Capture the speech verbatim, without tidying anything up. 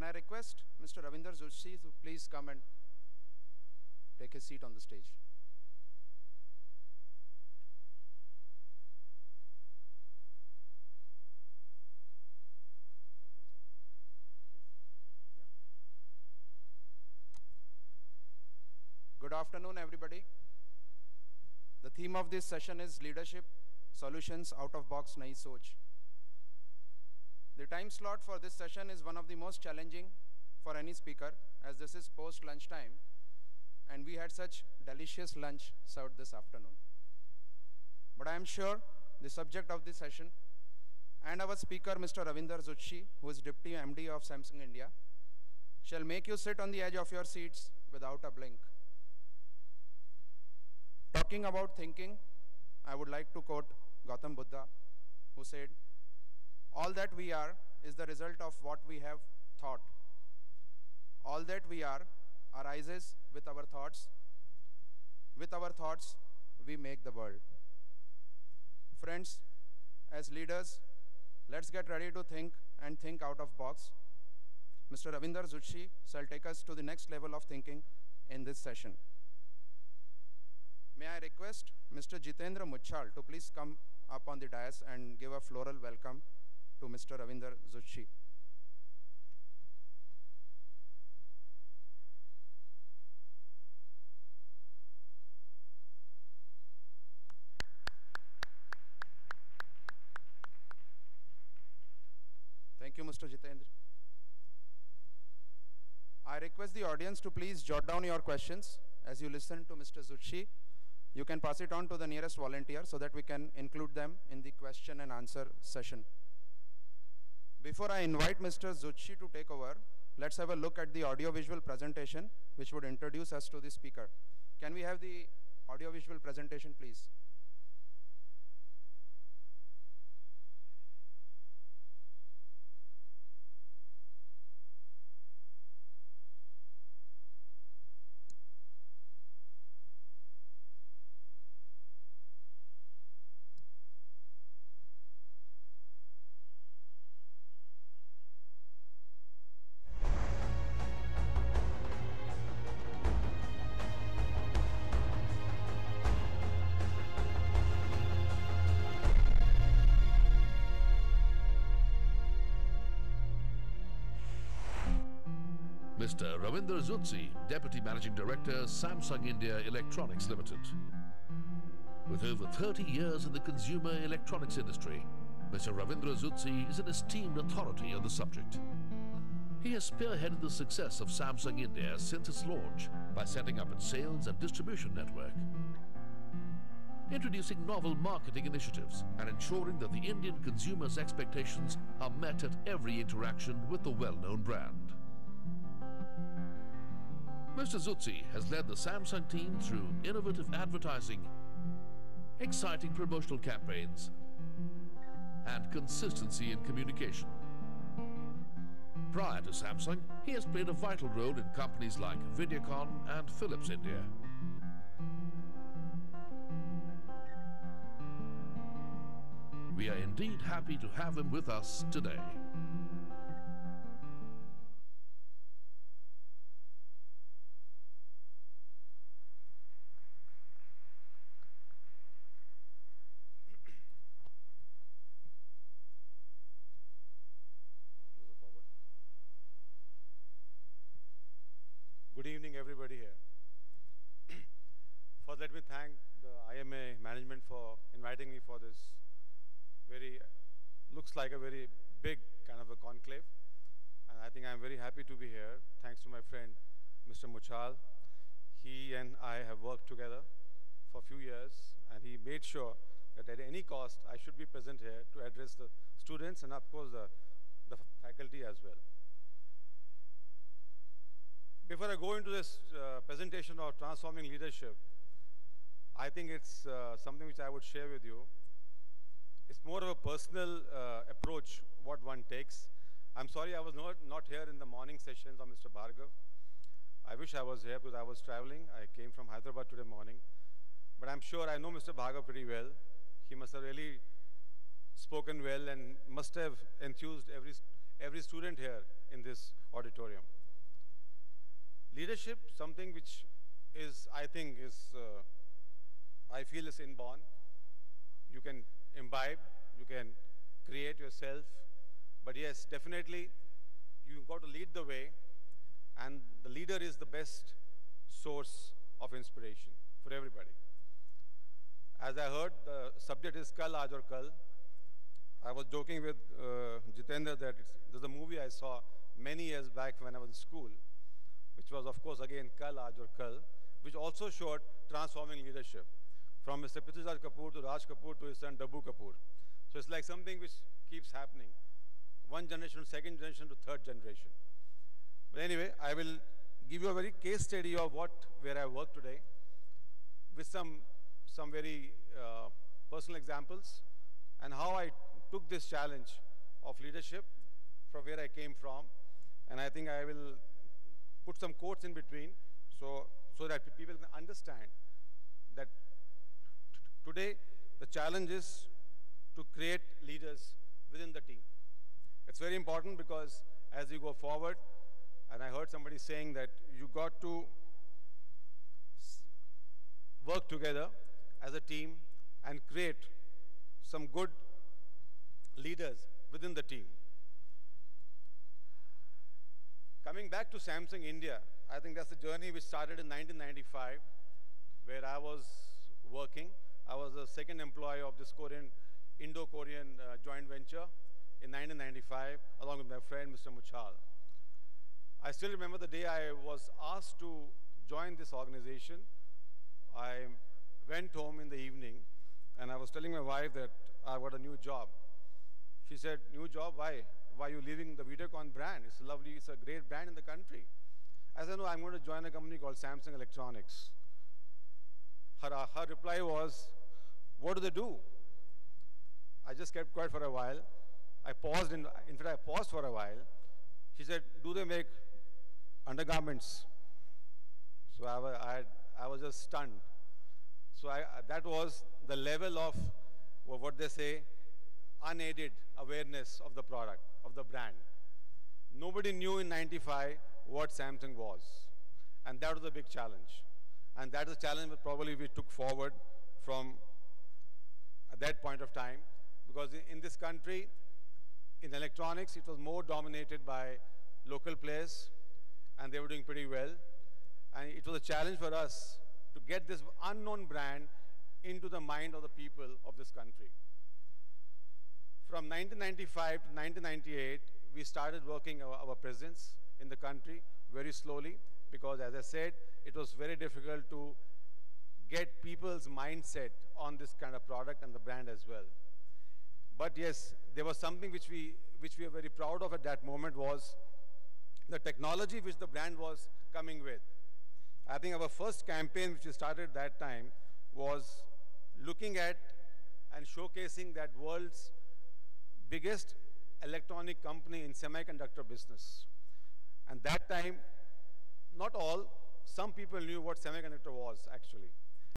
I request Mister Ravinder Joshi to please come and take his seat on the stage. Good afternoon, everybody. The theme of this session is Leadership Solutions Out of Box Nayi Soch. The time slot for this session is one of the most challenging for any speaker, as this is post lunch time and we had such delicious lunch served this afternoon. But I am sure the subject of this session and our speaker, Mister Ravinder Joshi, who is Deputy M D of Samsung India, shall make you sit on the edge of your seats without a blink. Talking about thinking, I would like to quote Gautam Buddha, who said, "All that we are is the result of what we have thought. All that we are arises with our thoughts. With our thoughts, we make the world." Friends, as leaders, let's get ready to think and think out of box. Mister Ravinder Joshi shall take us to the next level of thinking in this session. May I request Mister Jitendra Muchal to please come up on the dais and give a floral welcome to Mister Ravinder Joshi. Thank you, Mister Jitendra. I request the audience to please jot down your questions as you listen to Mister Joshi. You can pass it on to the nearest volunteer so that we can include them in the question and answer session. Before I invite Mister Joshi to take over, let's have a look at the audio-visual presentation which would introduce us to the speaker. Can we have the audio-visual presentation, please? Mister Ravinder Joshi, Deputy Managing Director, Samsung India Electronics Limited. With over thirty years in the consumer electronics industry, Mister Ravinder Joshi is an esteemed authority on the subject. He has spearheaded the success of Samsung India since its launch by setting up its sales and distribution network, introducing novel marketing initiatives and ensuring that the Indian consumers' expectations are met at every interaction with the well-known brand. Mister Joshi has led the Samsung team through innovative advertising, exciting promotional campaigns, and consistency in communication. Prior to Samsung, he has played a vital role in companies like Videocon and Philips India. We are indeed happy to have him with us today. Good evening, everybody here. First, let me thank the I M A management for inviting me for this very, looks like a very big kind of a conclave. And I think I'm very happy to be here. Thanks to my friend, Mister Muchal. He and I have worked together for a few years, and he made sure that at any cost, I should be present here to address the students and, of course, the, the faculty as well. Before I go into this uh, presentation of transforming leadership, I think it's uh, something which I would share with you. It's more of a personal uh, approach, what one takes. I'm sorry I was not, not here in the morning sessions of Mister Bhargav. I wish I was here because I was traveling. I came from Hyderabad today morning. But I'm sure I know Mister Bhargav pretty well. He must have really spoken well and must have enthused every, every student here in this auditorium. Leadership, something which is, I think, is, uh, I feel is inborn. You can imbibe, you can create yourself, but yes, definitely, you've got to lead the way, and the leader is the best source of inspiration for everybody. As I heard, the subject is Kal, Aaj aur Kal. I was joking with uh, Jitendra that it's, there's a movie I saw many years back when I was in school, which was, of course, again, Kal, Aaj aur Kal, which also showed transforming leadership, from Mister Prithviraj Kapoor to Raj Kapoor to his son Dabbu Kapoor. So it's like something which keeps happening. One generation to second generation to third generation. But anyway, I will give you a very case study of what, where I work today, with some, some very uh, personal examples, and how I took this challenge of leadership from where I came from. And I think I will put some quotes in between so, so that people can understand that today the challenge is to create leaders within the team. It's very important because as you go forward, and I heard somebody saying that you got to work together as a team and create some good leaders within the team. Coming back to Samsung India, I think that's the journey which started in nineteen ninety-five, where I was working. I was the second employee of this Korean, Indo-Korean uh, joint venture in nineteen ninety-five, along with my friend, Mister Muchal. I still remember the day I was asked to join this organization. I went home in the evening, and I was telling my wife that I got a new job. She said, new job, why? Why are you leaving the Videocon brand? It's lovely, it's a great brand in the country. I said, no, I'm going to join a company called Samsung Electronics. Her, uh, her reply was, what do they do? I just kept quiet for a while. I paused, in, in fact, I paused for a while. She said, do they make undergarments? So I, wa- I, had, I was just stunned. So I, that was the level of what they say, unaided awareness of the product, of the brand. Nobody knew in ninety-five what Samsung was. And that was a big challenge. And that is a challenge that probably we took forward from at that point of time. Because in this country, in electronics, it was more dominated by local players, and they were doing pretty well. And it was a challenge for us to get this unknown brand into the mind of the people of this country. From nineteen ninety-five to nineteen ninety-eight, we started working our, our presence in the country very slowly, because as I said, it was very difficult to get people's mindset on this kind of product and the brand as well. But yes, there was something which we, which we were very proud of at that moment, was the technology which the brand was coming with. I think our first campaign which we started that time was looking at and showcasing that world's biggest electronic company in semiconductor business. And that time, not all, some people knew what semiconductor was actually.